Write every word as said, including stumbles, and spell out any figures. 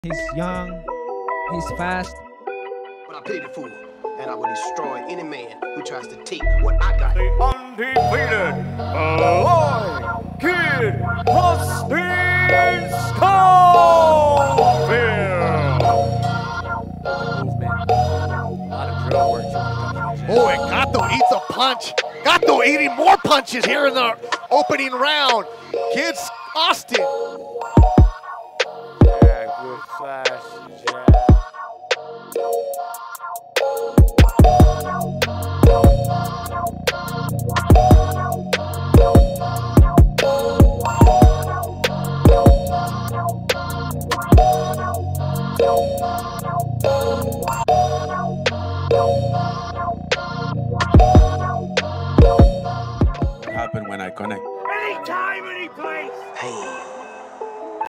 He's young. He's fast. But I pity the fool, and I will destroy any man who tries to take what I got. The undefeated Floyd Kid Schofield. Oh, and Gato eats a punch. Gato eating more punches here in the opening round. Kids Austin. Yeah, good flash, jab. What happened when I connect? Anytime, any place. Hey.